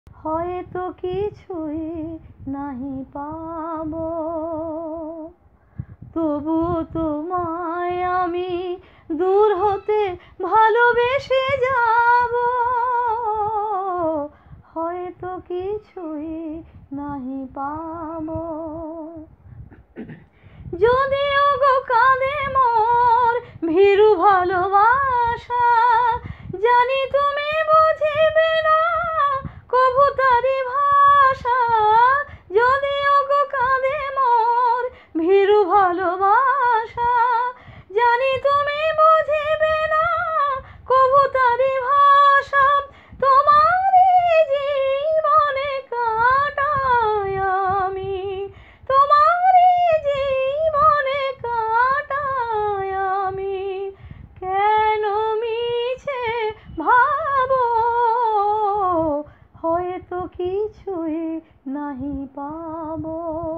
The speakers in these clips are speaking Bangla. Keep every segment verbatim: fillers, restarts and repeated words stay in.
হয়তো কিছুই নাহি পাবো, তবু তোমায় আমি দূর হতে ভালোবেসে যাব। হয়তো কিছুই নাহি পাবো, যদিও গো কাঁদে মোর ভীরু ভালোবাসা, জানি তুমি বুঝিবে না কভু তারি ভাষা। যদিও গো কাঁদে মোর ভীরু ভালোবাসা, জানি তুমি বুঝিবে না কভু তারি ভাষা। তোমারই জীবনে কাটাই আমি, তোমারই জীবনে কাটাই আমি, কেন মিছে ভাবো হয়তো কিছুই নাহি পাবো।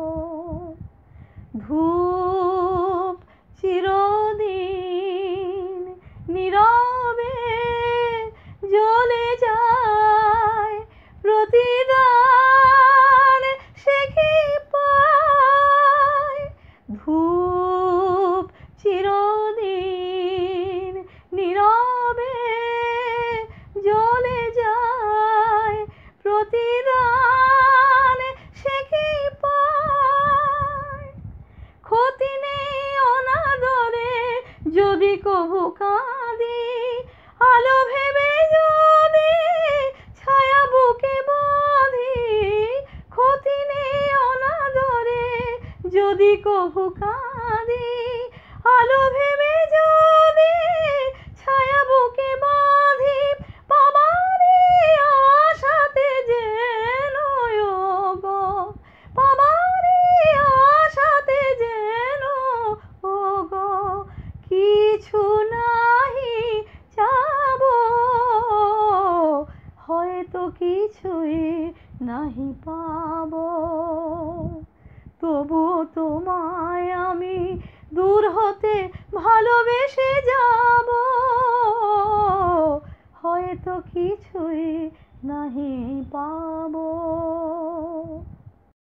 ধূপ চিরদিন নীরবে জ্বলে যায়, প্রতিদান সে কি পায়। ধূপ চিরদিন নীরবে জ্বলে যায়, প্রতিদান সে কি পায়। ক্ষতি নেই অনাদরে যদি কভু কাঁদি, আলো ভেবে যদি ছায়া বুকে বাঁধি। ক্ষতি নেই অনাদরে যদি কভু কাঁদি, আলো ভেবে যদি ছায়া বুকে বাঁধি। পাবারে আশাতে যেন ওগো, পাবারে আশাতে যেন ওগো কিছু নাহি চাবো। হয়তো কিছুই নাহি পাবো, তবু তোমায় আমি দূর হতে ভালোবেসে যাব। হয়তো কিছুই নাহি পাবো।